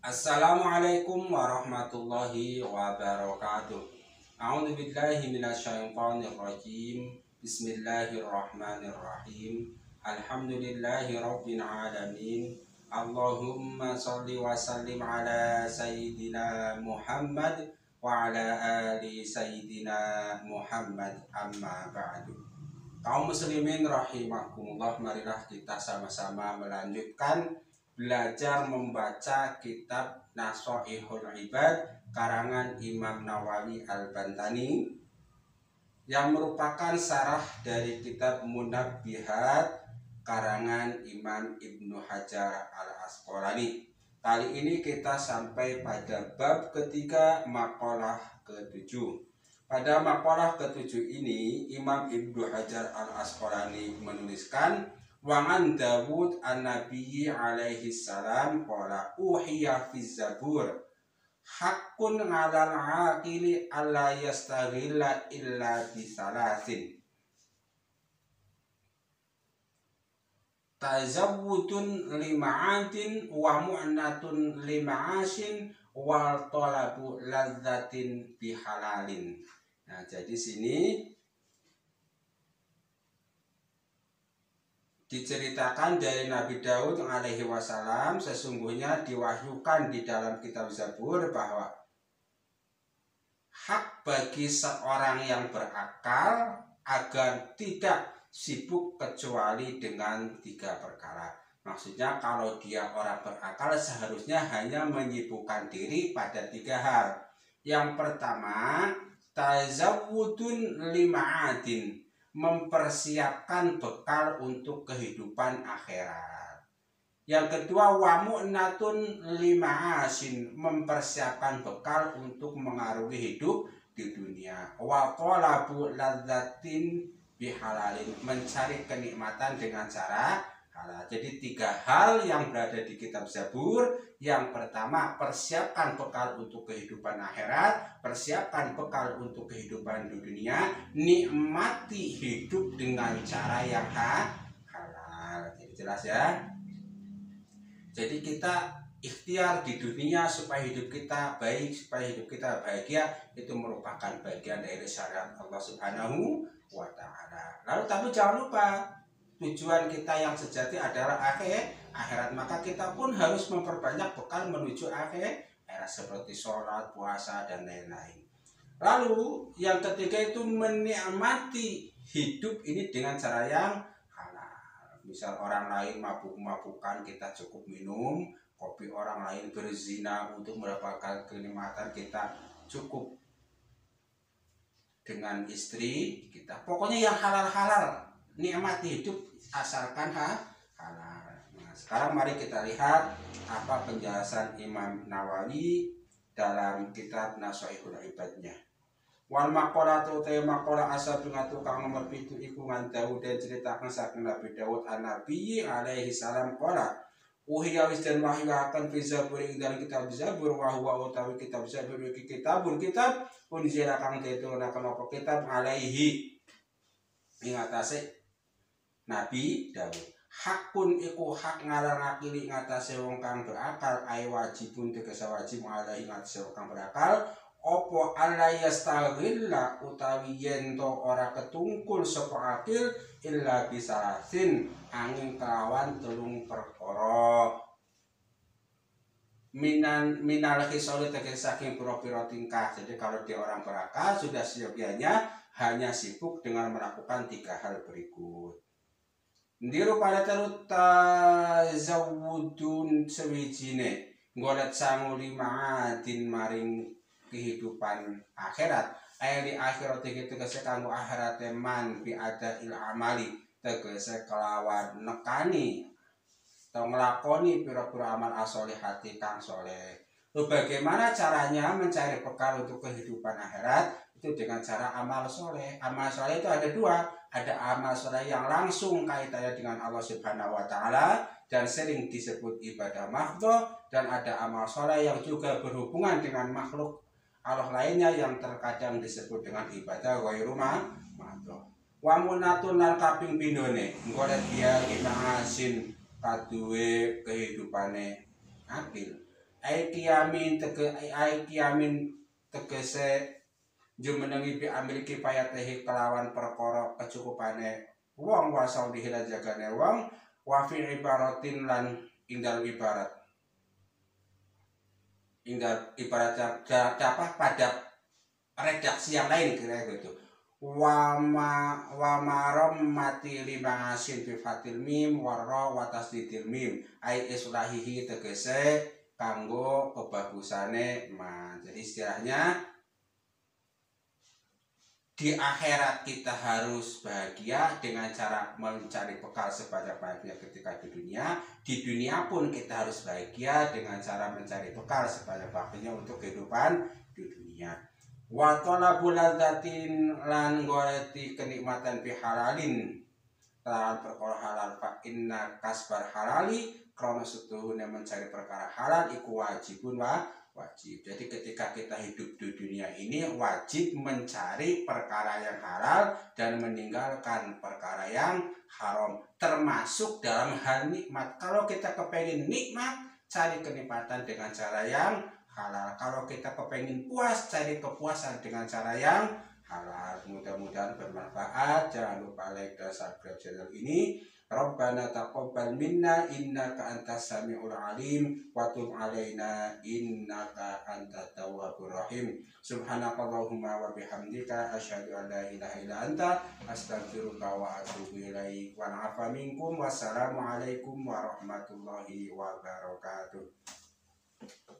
Assalamualaikum warahmatullahi wabarakatuh. A'udzu billahi minasyaitonir rajim. Bismillahirrahmanirrahim. Alhamdulillahi rabbil alamin. Allahumma shalli wa sallim ala sayyidina Muhammad wa ala ali sayyidina Muhammad, amma ba'du. Kaum muslimin rahimakumullah, marilah kita sama-sama melanjutkan belajar membaca kitab Nasha'ihul Ibad karangan Imam Nawawi Al-Bantani yang merupakan syarah dari kitab Munabbihat karangan Imam Ibnu Hajar Al-Asqalani. Kali ini kita sampai pada bab ketiga, maqalah ke-7. Pada maqalah ke-7 ini Imam Ibnu Hajar Al-Asqalani menuliskan, Wa'an Dawud an-Nabi alaihi salam qala uhiya fi zabur haqqun 'alal 'aqili alla yastaghilla illa bi salasin tazawwudun lima'atin wa mu'natun lima'ashin wal talabu ladzatin bihalalin. Nah, jadi sini diceritakan dari Nabi Daud alaihi wasallam, sesungguhnya diwahyukan di dalam kitab Zabur bahwa hak bagi seorang yang berakal agar tidak sibuk kecuali dengan 3 perkara. Maksudnya kalau dia orang berakal seharusnya hanya menyibukkan diri pada 3 hal. Yang pertama, tazawwudun lima'adin, mempersiapkan bekal untuk kehidupan akhirat. Yang kedua, wa mu'natun lima'asin, mempersiapkan bekal untuk mengarungi hidup di dunia. Wa talabu ladzatin bihalalin, mencari kenikmatan dengan cara halal. Jadi 3 hal yang berada di kitab Zabur. Yang pertama, persiapkan bekal untuk kehidupan akhirat, persiapkan bekal untuk kehidupan di dunia, nikmati hidup dengan cara yang halal. Jadi jelas ya. Jadi kita ikhtiar di dunia supaya hidup kita baik, supaya hidup kita bahagia, itu merupakan bagian dari syariat Allah Subhanahu wa ta'ala. Lalu tapi jangan lupa, tujuan kita yang sejati adalah akhirat, maka kita pun harus memperbanyak bekal menuju akhirat seperti sholat, puasa, dan lain-lain. Lalu yang ketiga itu menikmati hidup ini dengan cara yang halal. Misal orang lain mabuk-mabukan, kita cukup minum. Kopi orang lain berzina, untuk mendapatkan kenikmatan kita cukup dengan istri kita. Pokoknya yang halal-halal, nikmati hidup asalkan halal. Nah, sekarang mari kita lihat apa penjelasan Imam Nawawi dalam kitab Nasha'ihul Ibadnya. Wal maqalatu ta maqala asal ngatu kang nomor 7 iku ngan Daud, dan ceritakan saking Nabi Daud an-Nabi alaihi salam qala uhiya wis den wahyaken fi Zabur ing dalam kitab Zabur, wa huwa utawi kitab Zabur iki kitab unzila kang diturunaken apa kitab alaihi ing atase Nabi Daud. Hakun iku hak ngalarangake ngatasi wong kang berakal, ay wajibun tegese wajib alaihi ngatasi wong kang berakal opo alla yastaghilla utawi yen to ora ketungkul sapa akil illa bisalasin angin kelawan 3 perkara. Minal khisali tegese saking pira-pira tingkah. Jadi kalau dia orang berakal sudah seyogianya hanya sibuk dengan melakukan 3 hal berikut. Ndiru pada terut tazawudun sewijine ngolet sangu 5 adin maring kehidupan akhirat. Ayat di akhirat tegese kanggo akhirat man bi ada il amali, tegese kelawan nekani atau nglakoni pira-pira amal asolihati kang soleh. Lalu bagaimana caranya mencari bekal untuk kehidupan akhirat? Itu dengan cara amal soleh. Amal soleh itu ada 2. Ada amal soleh yang langsung kaitannya dengan Allah Subhanahu wa ta'ala dan sering disebut ibadah mahdhah, dan ada amal soleh yang juga berhubungan dengan makhluk Allah lainnya yang terkadang disebut dengan ibadah ghairu mahdhah. Wa munatun lan kaping pindhone engko dia kita asin kaduwe kehidupane akil. Aikiamin tegese jumenengi bi amiliki payatehi kelawan perkara kecukupane wong wasau dihila jagane wong wa fi ibaratin lan ingdal ibarat apa pada redaksi yang lain kira gitu wamarom mati lima asin fi fatil mim warra wa tasdidil mim ai islahihi tegese kanggo kebagusane ma. Jadi istilahnya di akhirat kita harus bahagia dengan cara mencari bekal sebanyak-banyaknya ketika di dunia. Di dunia pun kita harus bahagia dengan cara mencari bekal sebanyak-banyaknya untuk kehidupan di dunia. Wa talabul ladzatin lan goleti kenikmatan bi halalin lan perkara halal fa inna kasbar halali krana setuhune mencari perkara halal iku wajibun wajib. Jadi ketika kita hidup di dunia ini wajib mencari perkara yang halal dan meninggalkan perkara yang haram, termasuk dalam hal nikmat. Kalau kita kepengen nikmat, cari kenikmatan dengan cara yang halal. Kalau kita kepengen puas, cari kepuasan dengan cara yang halal. Mudah-mudahan bermanfaat. Jangan lupa like dan subscribe channel ini. Rabbana taqabbal minna innaka antas samiul alim wa tub alaina innaka antat tawwabur rahim. Subhanakallahumma wa bihamdika asyhadu an la ilaha illa anta astaghfiruka wa atubu ilaik. Wa na'afa minkum. Wassalamu alaikum warahmatullahi wabarakatuh.